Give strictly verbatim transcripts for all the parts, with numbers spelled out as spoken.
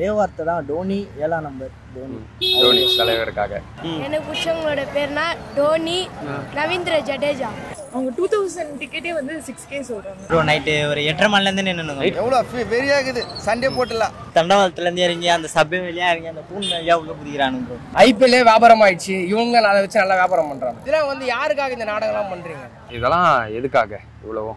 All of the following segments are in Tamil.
ஒரே வார்த்தை தான், டோனி ஏழாம் நம்பர். தோனி தோனி தலைவருக்காக. எனக்கு பிடிச்சவங்களோட பேர்னா டோனி, ரவீந்திர ஜடேஜா. அவங்க டூ தௌசண்ட் டிக்கெட்டே வந்து சிக்ஸ் கே சொல்றாங்க. ப்ரோ நைட்டு ஒரு எட்டரை மணிலேருந்து நின்று எவ்வளோ வெறியாகுது, சண்டே போட்டுலாம். தண்டவாளத்துலேருந்து இறங்கி அந்த சபை வழியாக இறங்கி அந்த தூண் வழியாக உள்ள குதிக்கிறானு ப்ரோ. ஐபிஎல்லே வியாபாரம் ஆயிடுச்சு, இவங்க அதை வச்சு நல்லா வியாபாரம் பண்றாங்க. இதெல்லாம் வந்து யாருக்காக இந்த நாடகம்லாம் பண்றீங்க? இதெல்லாம் எதுக்காக இவ்வளவோ?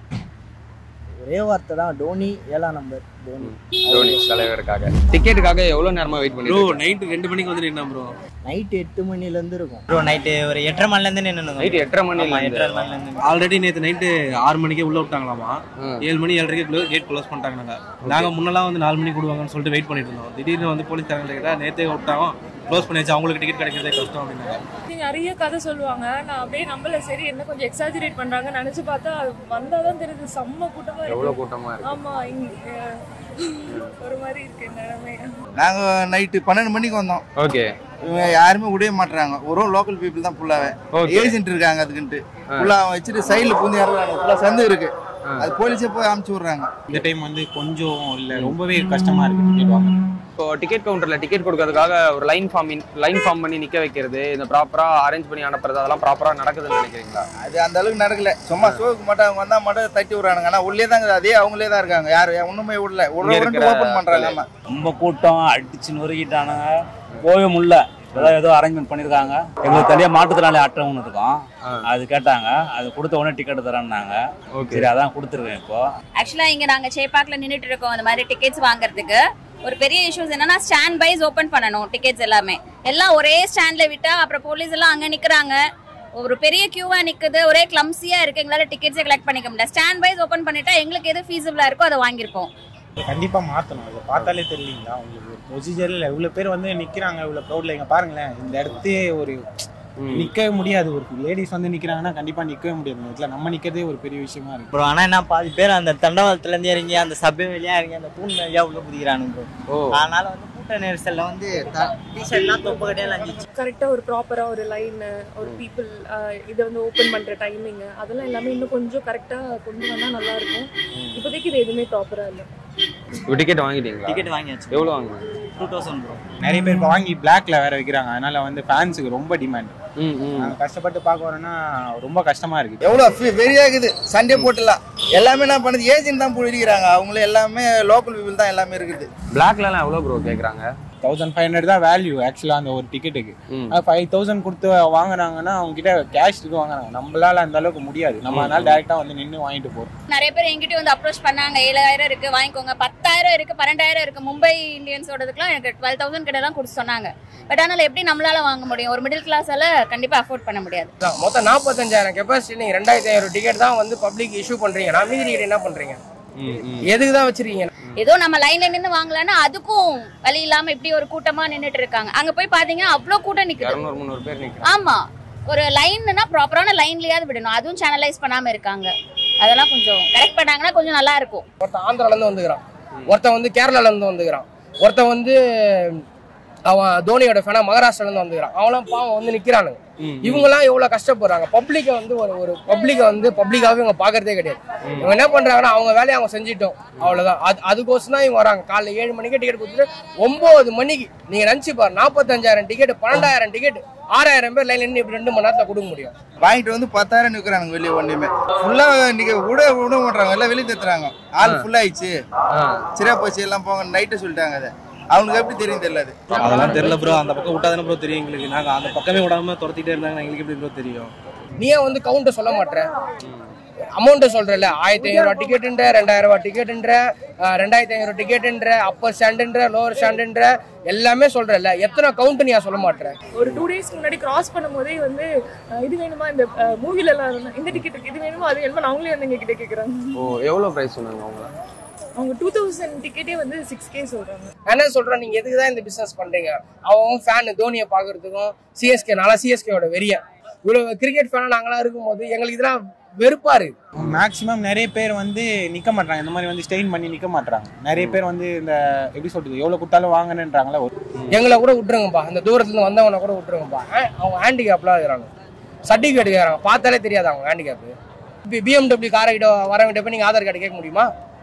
ஒரே வார்த்தை தான், டோனி ஏழாம் நம்பர். தோனி தோனி தலைவருக்காக. டிக்கெட்டுக்காக எவ்வளோ நேரமாக வெயிட் பண்ணி? ப்ரோ நைட்டு ரெண்டு மணிக்கு வந்து நின்னா ப்ரோ. நைட்டு எட்டு மணிலேருந்து இருக்கும் ப்ரோ. நைட்டு ஒரு எட்டரை மணிலேருந்து நின்று நைட்டு எட்டரை மணி எட்டரை மணிலேருந்து. ஆல்ரெடி நேற்று நைட்டு ஆறு மணிக்கே உள்ள விட்டாங்களாமா. ஏழு மணி ஏழரைக்கு கேட் க்ளோஸ் பண்ணிட்டாங்க. நாங்கள் நாங்கள் முன்னெல்லாம் வந்து நாலு மணிக்கு விடுவாங்கன்னு சொல்லிட்டு வெயிட் பண்ணிட்டு இருந்தோம். திடீர்னு வந்து போலீஸ் தரங்க கேட்டால் நேற்றே விட்டாங்க, க்ளோஸ் பண்ணியாச்சு, அவங்களுக்கு டிக்கெட் கிடைக்கிறதே கஷ்டம் அப்படின்னாங்க. நிறைய கதை சொல்லுவாங்க, நான் அப்படியே நம்பல. சரி என்ன கொஞ்சம் எக்ஸாஜரேட் பண்றாங்க நினைச்சு பார்த்தா அது வந்தாதான் தெரியுது, செம்ம கூட்டமா இருக்கு. எவ்வளோ கூட்டமாக இருக்கு. ஆமா, இங்க ஒரு மாதிரி இருக்கு நிலைமை. நாங்கள் நைட்டு பன்னெண்டு மணிக்கு வந்தோம். ஓகே. இவங்க யாருமே விடவே மாட்டுறாங்க, ஒரு லோக்கல் பீப்புள் தான் ஃபுல்லாவே. ஏஜென்ட் இருக்காங்க அதுக்குன்ட்டு ஃபுல்லாக வச்சுட்டு சைடில் பூந்து இறங்குறாங்க. ஃபுல்லாக சந்து இருக்கு, அது போலீஸே போய் அமுச்சு விட்றாங்க. இந்த டைம் வந்து கொஞ்சம் இல்லை ரொம்பவே கஷ்டமா இருக்கு டிக்கெட் வாங்க. இப்போ டிக்கெட் கவுண்டரில் டிக்கெட் கொடுக்கறதுக்காக ஒரு லைன் ஃபார்ம் லைன் ஃபார்ம் பண்ணி நிற்க வைக்கிறது, இந்த ப்ராப்பராக அரேஞ்ச் பண்ணி அனுப்புறது, அதெல்லாம் ப்ராப்பராக நடக்குதுன்னு நினைக்கிறீங்களா? அது அந்த அளவுக்கு நடக்கல, சும்மா ஷோக்கு மட்டும் அவங்க வந்தால் மட்டும் தட்டி விட்றானுங்க. ஆனால் உள்ளே தாங்க, அதே அவங்களே தான் இருக்காங்க, யார் ஒன்றுமே விடல, ஒரு ஓப்பன் பண்ணுறாங்க. ஆமாம், ரொம்ப கூட்டம் அடிச்சு நொறுக்கிட்டானுங்க, போவே முடியல. இப்போதான் ஏதோ அரேஞ்ச்மெண்ட் பண்ணியிருக்காங்க. எங்களுக்கு தனியாக மாற்றுத்திறனாளி ஆட்டம் ஒன்று இருக்கும், அது கேட்டாங்க, அது கொடுத்த உடனே டிக்கெட் தரேன்னாங்க. சரி அதான் கொடுத்துருக்கேன். இப்போ ஆக்சுவலாக இங்கே நாங்கள் சேப்பாக்கில் நின்றுட்டு இருக்கோம். அந்த மாதிரி டிக்கெட்ஸ் வாங்குறதுக்கு ஒரு பெரிய இஷ்யூஸ் என்னன்னா ஸ்டாண்ட் பைஸ் ஓப்பன் பண்ணணும். டிக்கெட்ஸ் எல்லாமே எல்லாம் ஒரே ஸ்டாண்ட்ல விட்டா அப்புறம் போலீஸ் எல்லாம் அங்கே நிற்கிறாங்க, ஒரு பெரிய கியூவா நிற்குது, ஒரே கிளம்ஸியா இருக்கு, எங்களால் டிக்கெட்ஸே கலெக்ட் பண்ணிக்க முடியல. ஸ்டாண்ட் பைஸ் ஓப்பன் பண்ணிட்டா எங்களுக்கு எது ஃபீஸிபிளா இருக்கோ அதை வாங்கியிருப்போம். கண்டிப்பாக மாற்றணும். அதை பார்த்தாலே தெரியலீங்களா உங்களுக்கு ப்ரொசீஜரில் இவ்வளோ பேர் வந்து நிற்கிறாங்க இவ்வளோ க்ரௌடில். இங்கே பாருங்களேன், இந்த இடத்தையே ஒரு நிற்கவே முடியாது. ஒரு லேடிஸ் வந்து நிற்கிறாங்கன்னா கண்டிப்பாக நிற்கவே முடியாது. இதில் நம்ம நிற்கிறதே ஒரு பெரிய விஷயமா இருக்கு ப்ரோ. ஆனால் என்ன பாதி பேர் அந்த தண்டவாளத்துலேருந்து இறங்கி அந்த சபை வழியாக இறங்கி அந்த தூண் வழியாக உள்ள குதிக்கிறானு ப்ரோ. அதனால வந்து கூட்ட நெரிசலில் வந்து டிஷர்ட்லாம் தொப்ப கடையில் அஞ்சிச்சு. கரெக்டாக ஒரு ப்ராப்பராக ஒரு லைனு, ஒரு பீப்புள் இதை வந்து ஓப்பன் பண்ணுற டைமிங்கு, அதெல்லாம் எல்லாமே இன்னும் கொஞ்சம் கரெக்டாக கொண்டு வந்தால் நல்லா இருக்கும். இப்போதைக்கு இது எதுவுமே ப்ராப்பராக இல்லை. டிக்கெட் வாங்கிட்டீங்களா? டிக்கெட் வாங்கியாச்சு. எவ்வளோ வாங்கினீங்க? Two thousand bro. நிறைய பேர் இப்போ வாங்கி பிளாக்ல வேற வைக்கிறாங்க, அதனால வந்து ஃபேன்ஸுக்கு ரொம்ப டிமாண்ட். நாங்கள் கஷ்டப்பட்டு பார்க்க வரோன்னா ரொம்ப கஷ்டமா இருக்கு. எவ்வளோ வெறியாகுது, சண்டே போட்டுலாம். எல்லாமே என்ன பண்ணுது, ஏஜென்ட் தான் போயிருக்கிறாங்க, அவங்களே எல்லாமே லோக்கல் பீப்புள் தான் எல்லாமே இருக்குது. பிளாக்லாம் எவ்வளோ ப்ரோ கேட்குறாங்க? தௌசண்ட் ஃபைவ் ஹண்ட்ரட் தான் வேல்யூ ஆக்சுவலாக அந்த ஒரு டிக்கெட்டுக்கு. ஃபைவ் தௌசண்ட் கொடுத்து வாங்குறாங்கன்னா அவங்க கிட்ட கேஷ் இருக்கு வாங்குறாங்க. நம்மளால அந்த அளவுக்கு முடியாது, நம்ம அதனால டேரக்டா வந்து நின்று வாங்கிட்டு போறோம். நிறைய பேர் எங்கிட்ட வந்து அப்ரோச் பண்ணாங்க, ஏழாயிரம் இருக்கு வாங்கிக்கோங்க, பத்தாயிரம் இருக்கு, பன்னெண்டாயிரம் இருக்கு. மும்பை இந்தியன்ஸோடதுக்குலாம் எனக்கு டுவெல் தௌசண்ட் கிட்ட தான் கொடுத்து சொன்னாங்க. பட் ஆனால் எப்படி நம்மளால வாங்க முடியும்? ஒரு மிடில் கிளாஸால கண்டிப்பா அஃபோர்ட் பண்ண முடியாது. மொத்தம் நாற்பத்தஞ்சாயிரம் கெப்பாசிட்டி, நீங்க ரெண்டாயிரத்தி ஐநூறு டிக்கெட் தான் வந்து பப்ளிக் இஷ்யூ பண்றீங்க. நான் மீதி டிக்கெட் என்ன பண்றீங்க? எதுக்கு தான் வச்சிருக்கீங்க? ஏதோ நம்ம லைன்ல நின்று வாங்கலாம்னா அதுக்கும் வழி இல்லாம இப்படி ஒரு கூட்டமா நின்றுட்டு இருக்காங்க. அங்க போய் பாத்தீங்கன்னா அவ்வளவு கூட்டம் நிக்குது. ஆமா, ஒரு லைன்னா ப்ராப்பரான லைன்லயாவது விடணும், அதுவும் சேனலைஸ் பண்ணாம இருக்காங்க. அதெல்லாம் கொஞ்சம் கரெக்ட் பண்ணாங்கன்னா கொஞ்சம் நல்லா இருக்கும். ஒருத்தன் ஆந்திரால இருந்து வந்துக்கிறான், ஒருத்தன் வந்து கேரளால இருந்து வந்துக்கிறான், ஒருத்தன் வந்து அவன் தோனியோட ஃபேனா மகாராஷ்டிரால இருந்து வந்துக்கிறான். அவெல்லாம் பாவம் வந்து நிக்கிறானுங்க. இவங்கெல்லாம் எவ்வளவு கஷ்டப்படுறாங்க. பப்ளிக்கை வந்து ஒரு ஒரு பப்ளிக்கை வந்து பப்ளிக்காவே இவங்க பாக்குறதே கிடையாது. இவங்க என்ன பண்றாங்கன்னா அவங்க வேலையை அவங்க செஞ்சிட்டோம், அவ்வளவுதான். அது அதுக்கோசம் தான் இவங்க வராங்க. காலைல ஏழு மணிக்கு டிக்கெட் கொடுத்துட்டு ஒன்பது மணிக்கு நீங்க நினைச்சு பாரு, நாற்பத்தஞ்சாயிரம் டிக்கெட், பன்னெண்டாயிரம் டிக்கெட், ஆறாயிரம் பேர் லைன்ல நின்று இப்படி ரெண்டு மணி நேரத்துல கொடுக்க முடியும். வாங்கிட்டு வந்து பத்தாயிரம் நிற்கிறாங்க வெளியே. ஒன்றுமே ஃபுல்லாக இன்னைக்கு விட விட மாட்டாங்க, எல்லாம் வெளியே தத்துறாங்க. ஆள் ஃபுல்லாகிடுச்சு, சரியா போச்சு, எல்லாம் போங்க நைட்டு சொல்லிட்டாங்க. அதை அவங்களுக்கு எப்படி தெரியும் தெரியல. அது அதெல்லாம் தெரியல ப்ரோ. அந்த பக்கம் விட்டாதானே ப்ரோ தெரியும் எங்களுக்கு. நாங்கள் அந்த பக்கமே விடாம துரத்திட்டே இருந்தாங்க, எங்களுக்கு எப்படி ப்ரோ தெரியும்? நீ வந்து கவுண்ட்டை சொல்ல மாட்டேன், அமௌண்ட்டை சொல்றல. ஆயிரத்தி ஐநூறு ரூபா டிக்கெட்டுன்ற, ரெண்டாயிரம் ரூபாய் டிக்கெட்டுன்ற, ரெண்டாயிரத்தி ஐநூறு டிக்கெட்டுன்ற, அப்பர் ஸ்டாண்டுன்ற, லோவர் ஸ்டாண்டுன்ற எல்லாமே சொல்றல. எத்தனை கவுண்ட் நீ சொல்ல மாட்டேன்? ஒரு டூ டேஸ்க்கு முன்னாடி கிராஸ் பண்ணும் போதே வந்து இது வேணுமா, இந்த மூவில எல்லாம் இந்த டிக்கெட்டுக்கு இது வேணுமா அது வேணுமா அவங்களே வந்து எங்க கிட்ட கேட்கறாங்க. ஓ, எவ்வளோ பிரைஸ் சொன்னாங்க அவங்க? அவங்க டூ தௌசண்ட் டிக்கெட்டே வந்து சிக்ஸ் கே சொல்றாங்க. என்ன சொல்றேன், நீங்க எதுக்கு தான் இந்த பிசினஸ் பண்றீங்க? அவங்க ஃபேன் தோனியை பாக்குறதுக்கும் சிஎஸ்கே, நாளா சிஎஸ்கேயோட வெறிய இவ்வளவு கிரிக்கெட் ஃபேனா நாங்களாம் இருக்கும்போது எங்களுக்கு இதெல்லாம் வெறுப்பா இருக்கு. மேக்ஸிமம் நிறைய பேர் வந்து நிக்க மாட்டாங்க, இந்த மாதிரி வந்து ஸ்டெயின் பண்ணி நிக்க மாட்டாங்க. நிறைய பேர் வந்து இந்த எப்படி சொல்றது, எவ்வளவு கொடுத்தாலும் வாங்கணுன்றாங்களா. எங்களை கூட விட்டுருங்கப்பா, அந்த தூரத்துல இருந்து வந்தவனை கூட விட்டுருங்கப்பா. அவங்க ஹேண்டிகேப்லாம் இருக்கிறாங்க, சர்டிபிகேட் கேட்கறாங்க, பார்த்தாலே தெரியாது அவங்க ஹேண்டிகேப். பிஎம்டபிள்யூ காரை கிட்ட வரவங்கிட்ட போய் நீங்க ஆதார் கார்டு கேட்க முடியுமா?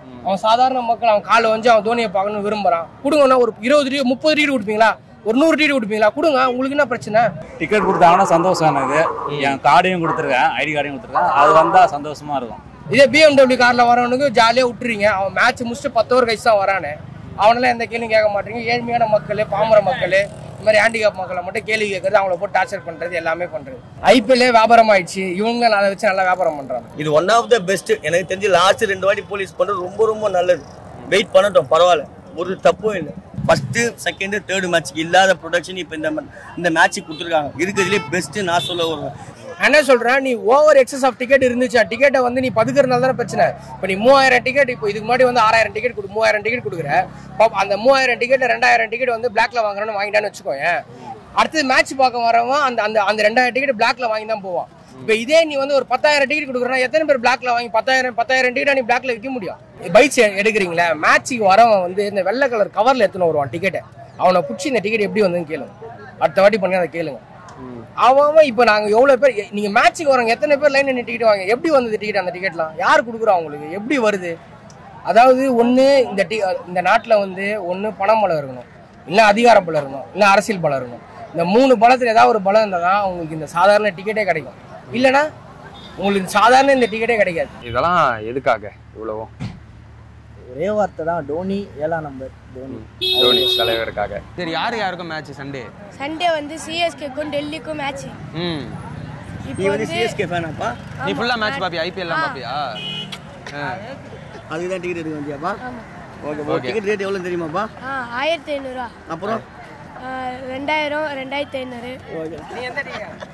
அவன் சாதாரண மக்கள் அவன் காலை வந்து அவன் தோனியை பார்க்கணும்னு விரும்புறான். கொடுங்கன்னா ஒரு இருபது டிக்கெட் முப்பது டிக்கெட் கொடுப்பீங்களா, ஒரு நூறு டிக்கெட் கொடுப்பீங்களா? கொடுங்க, உங்களுக்கு என்ன பிரச்சனை? டிக்கெட் கொடுத்தாங்கன்னா சந்தோஷம். எனக்கு என் கார்டையும் கொடுத்துருக்கேன், ஐடி கார்டையும் கொடுத்துருக்கேன். அது வந்தால் சந்தோஷமா இருக்கும். இதே பிஎம்டபிள்யூ காரில் வரவனுக்கு ஜாலியாக விட்டுறீங்க. அவன் மேட்ச் முடிச்சுட்டு பத்து ஓவர் கழிச்சு தான் வரானே, அவனெல்லாம் எந்த கேள்வியும் கேட்க மாட்டீங்க. ஏழ்மையான மக்கள், பாமர மக்கள், இந்த மாதிரி ஹேண்டிகேப் மக்களை மட்டும் கேள்வி கேட்கறது, அவங்கள போட்டு டார்ச்சர் பண்ணுறது, எல்லாமே பண்ணுறது. ஐபிஎல்லே வியாபாரம் ஆயிடுச்சு. இவங்க அதை வச்சு நல்லா வியாபாரம் பண்ணுறாங்க. இது ஒன் ஆஃப் த பெஸ்ட். எனக்கு தெரிஞ்சு லாஸ்ட் ரெண்டு வாட்டி போலீஸ் பண்ணுறது ரொம்ப ரொம்ப நல்லது. வெயிட் பண்ணட்டும், பரவாயில்ல, ஒரு தப்பும் இல்லை. ஃபர்ஸ்ட் செகண்ட் தேர்டு மேட்ச்க்கு இல்லாத ப்ரொடக்ஷன் இப்போ இந்த இந்த மேட்ச்சுக்கு கொடுத்துருக்காங்க. இருக்கிறதுலே பெஸ்ட்டு நான் சொல்ல வருவேன். என்ன சொல்கிறேன், நீ ஓவர் எக்ஸஸ் ஆஃப் டிக்கெட் இருந்துச்சா, டிக்கெட்டை வந்து நீ பதுக்கிறதுனால தானே பிரச்சனை. இப்போ நீ மூவாயிரம் டிக்கெட், இப்போ இதுக்கு முன்னாடி வந்து ஆறாயிரம் டிக்கெட் கொடு மூவாயிரம் டிக்கெட் கொடுக்குற. அந்த மூவாயிரம் டிக்கெட் ரெண்டாயிரம் டிக்கெட் வந்து பிளாக்ல வாங்குறேன்னு வாங்கிட்டான்னு வச்சுக்கோங்க. அடுத்தது மேட்ச் பார்க்க வரவன் அந்த அந்த அந்த ரெண்டாயிரம் டிக்கெட் பிளாக்ல வாங்கி தான் போவான். இப்போ இதே நீ வந்து ஒரு பத்தாயிரம் டிக்கெட் கொடுக்குறனா எத்தனை பேர் பிளாக்ல வாங்கி பத்தாயிரம் பத்தாயிரம் டிக்கெட் நீ பிளாக்ல விற்க முடியும்? பைக்ஸ் எடுக்கிறீங்களா, மேட்ச்சுக்கு வரவன் வந்து இந்த வெள்ளை கலர் கவர்ல எடுத்துன்னு வருவான் டிக்கெட்டை. அவனை பிடிச்சி இந்த டிக்கெட் எப்படி வந்ததுன்னு கேளுங்க, அடுத்த வாட்டி பண்ணி அதை கேளுங்க. அவன் இப்போ நாங்கள் எவ்வளோ பேர் நீங்கள் மேட்ச்சுக்கு வரவங்க எத்தனை பேர் லைன் நின்று டிக்கெட் வாங்க, எப்படி வந்தது டிக்கெட்? அந்த டிக்கெட்லாம் யார் கொடுக்குறோம் அவங்களுக்கு, எப்படி வருது? அதாவது ஒன்று இந்த டி இந்த நாட்டில் வந்து ஒன்று பணம் பலம் இருக்கணும், இல்லை அதிகார பலம் இருக்கணும், இல்லை அரசியல் பலம் இருக்கணும். இந்த மூணு பலத்தில் ஏதாவது ஒரு பலம் இருந்தால் தான் உங்களுக்கு இந்த சாதாரண டிக்கெட்டே கிடைக்கும். இல்லைன்னா உங்களுக்கு சாதாரண இந்த டிக்கெட்டே கிடைக்காது. இதெல்லாம் எதுக்காக இவ்வளவோ? ஒரே வார்த்தை தான், டோனி ஏழாம் நம்பர். டோனி டோனி தலைவருக்காக. சரி, யாரு யாருக்கும் மேட்ச் சண்டே? சண்டே வந்து சிஎஸ்கேக்கும் டெல்லிக்கும் மேட்ச். ம், நீ வந்து சிஎஸ்கே ஃபேனாப்பா? நீ ஃபுல்லா மேட்ச் பாப்பியா? ஐபிஎல்லாம் பாப்பியா? அதுக்கு தான் டிக்கெட் எடுக்க வந்தியாப்பா? ஓகே, டிக்கெட் ரேட் எவ்வளோ தெரியுமாப்பா? ஆ ஆயிரத்தி ஐநூறுரூவா. அப்புறம் ரெண்டாயிரம் ரெண்டாயிரத்தி ஐநூறு. ஓகே, நீ எந்த டிக்கெட்?